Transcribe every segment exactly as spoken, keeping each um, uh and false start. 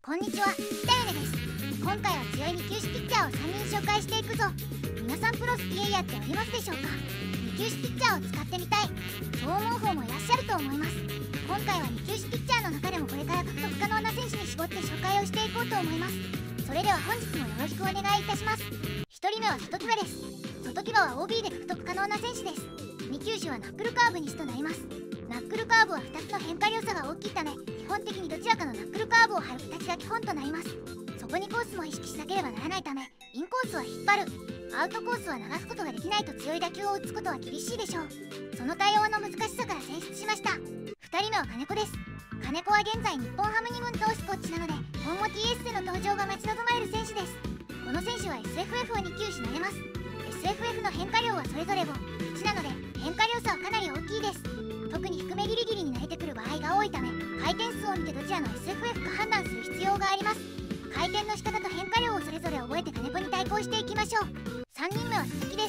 こんにちは、北米です。今回は強いに級種ピッチャーをさんにん紹介していくぞ。皆さんプロスピエイヤーってありますでしょうか。に級種ピッチャーを使ってみたい、そう思う方もいらっしゃると思います。今回はに級種ピッチャーの中でもこれから獲得可能な選手に絞って紹介をしていこうと思います。それでは本日もよろしくお願いいたします。ひとりめは外木場です。外木場は オービー で獲得可能な選手です。に級種はナックルカーブ西となります。ナックルカーブはふたつの変化量差が大きいため、基本的にどちらかのナックルカーブを張る形が基本となります。そこにコースも意識しなければならないため、インコースは引っ張る、アウトコースは流すことができないと強い打球を打つことは厳しいでしょう。その対応の難しさから選出しました。ふたりめは金子です。金子は現在日本ハムに軍投手コーチなので、今後 ティーエス での登場が待ち望まれる選手です。この選手は エスエフエフ をに級種投げます。 エスエフエフ の変化量はそれぞれご、いちなので変化量差はかなり大きいです。特に低めギリギリに投げてくる場合が多いため、回転数を見てどちらの エスエフエフ か判断する必要があります。回転の仕方と変化量をそれぞれ覚えて金子に対抗していきましょう。さんにんめは佐々木です。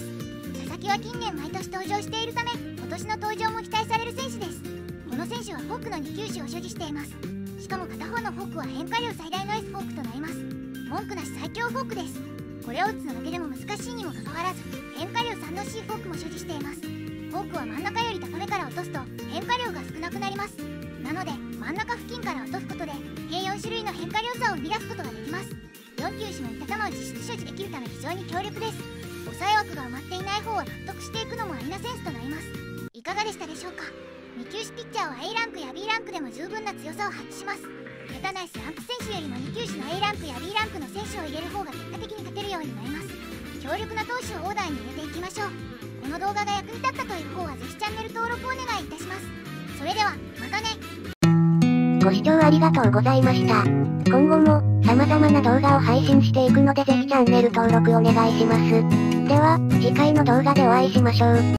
佐々木は近年毎年登場しているため、今年の登場も期待される選手です。この選手はフォークのに級種を所持しています。しかも片方のフォークは変化量最大の S フォークとなります。文句なし最強フォークです。これを打つのだけでも難しいにもかかわらず、変化量さんの シー フォークも所持しています。フォークは真ん中より高めから落とすと変化量が少なくなります。なので真ん中付近から落とすことで計よん種類の変化量差を生み出すことができます。よん級種のいった球を実質所持できるため非常に強力です。抑え枠が埋まっていない方は獲得していくのもアリなセンスとなります。いかがでしたでしょうか。に級種ピッチャーは A ランクや B ランクでも十分な強さを発揮します。下手な S ランク選手よりもに級種の A ランクや B ランクの選手を入れる方が結果的に勝てるようになります。強力な投手をオーダーに入れていきましょう。この動画が役に立ったという方はぜひチャンネル登録お願いいたします。それではまたね。 ご視聴ありがとうございました。今後も様々な動画を配信していくのでぜひチャンネル登録お願いします。では次回の動画でお会いしましょう。